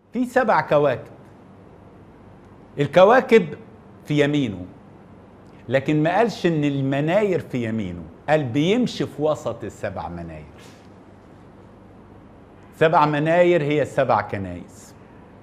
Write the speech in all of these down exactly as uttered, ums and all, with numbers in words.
في سبع كواكب. الكواكب في يمينه، لكن ما قالش ان المناير في يمينه، قال بيمشي في وسط السبع مناير. سبع مناير هي السبع كنايس.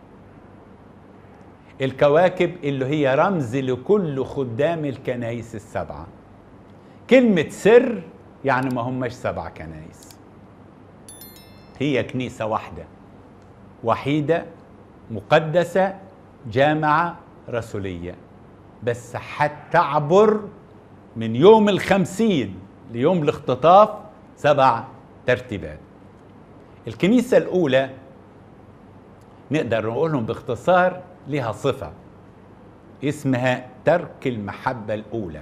الكواكب اللي هي رمز لكل خدام الكنايس السبعة. كلمة سر يعني ما هماش سبع كنايس، هي كنيسة واحدة وحيدة مقدسة جامعة رسولية، بس هتعبر من يوم الخمسين ليوم الاختطاف سبع ترتيبات. الكنيسة الأولى نقدر نقولهم باختصار لها صفة اسمها ترك المحبة الأولى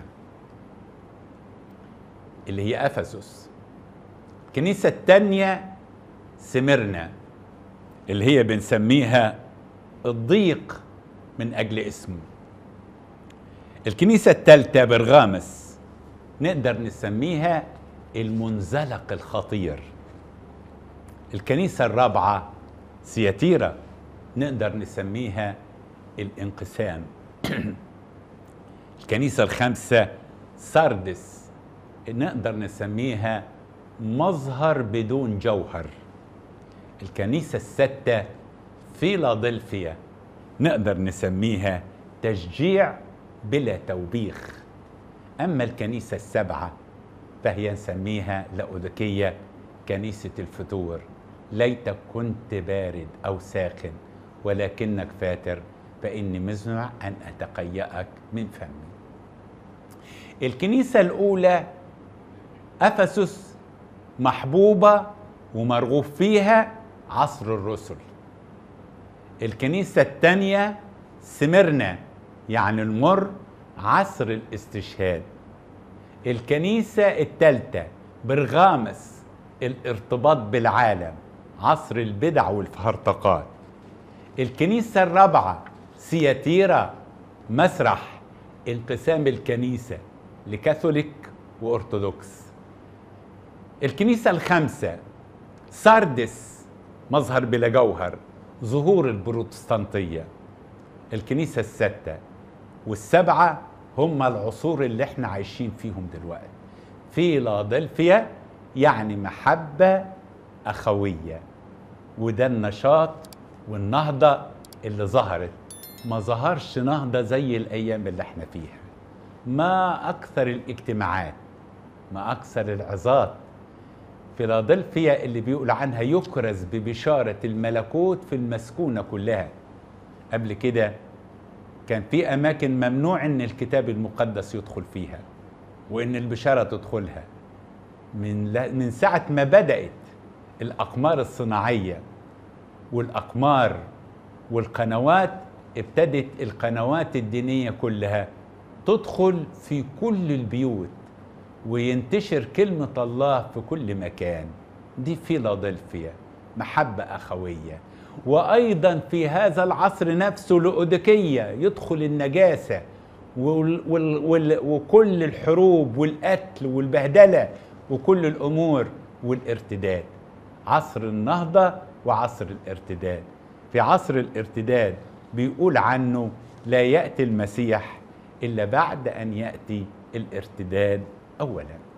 اللي هي أفسس. الكنيسة الثانية سمرنا اللي هي بنسميها الضيق من أجل اسمه. الكنيسة الثالثة برغامس نقدر نسميها المنزلق الخطير. الكنيسة الرابعة سياتيرا نقدر نسميها الانقسام. الكنيسة الخامسة ساردس نقدر نسميها مظهر بدون جوهر. الكنيسة الستة فيلادلفيا نقدر نسميها تشجيع بلا توبيخ. أما الكنيسة السبعة فهي نسميها لأوديكية كنيسة الفتور، ليتك كنت بارد أو ساخن ولكنك فاتر فإني مزمع أن أتقيأك من فمي. الكنيسة الأولى أفسس محبوبة ومرغوب فيها عصر الرسل. الكنيسة الثانية سمرنا يعني المر عصر الاستشهاد. الكنيسة الثالثة برغامس الارتباط بالعالم عصر البدع والهرطقات. الكنيسة الرابعة سياتيرا مسرح انقسام الكنيسة لكاثوليك وأرثوذكس. الكنيسة الخامسة ساردس مظهر بلا جوهر ظهور البروتستانتية. الكنيسة الستة والسبعة هم العصور اللي احنا عايشين فيهم دلوقتي. فيلادلفيا يعني محبة أخوية، وده النشاط والنهضة اللي ظهرت. ما ظهرش نهضة زي الأيام اللي احنا فيها. ما أكثر الاجتماعات، ما أكثر العظات. فيلادلفيا اللي بيقول عنها يكرز ببشارة الملكوت في المسكونة كلها. قبل كده كان في أماكن ممنوع إن الكتاب المقدس يدخل فيها وإن البشارة تدخلها. من من ساعة ما بدأت الأقمار الصناعية والأقمار والقنوات، ابتدت القنوات الدينية كلها تدخل في كل البيوت وينتشر كلمة الله في كل مكان. دي فيلادلفيا محبة أخوية. وأيضا في هذا العصر نفسه لأوديكية يدخل النجاسة وال وال وال وكل الحروب والقتل والبهدلة وكل الأمور والارتداد. عصر النهضة وعصر الارتداد. في عصر الارتداد بيقول عنه لا يأتي المسيح إلا بعد أن يأتي الارتداد أولا.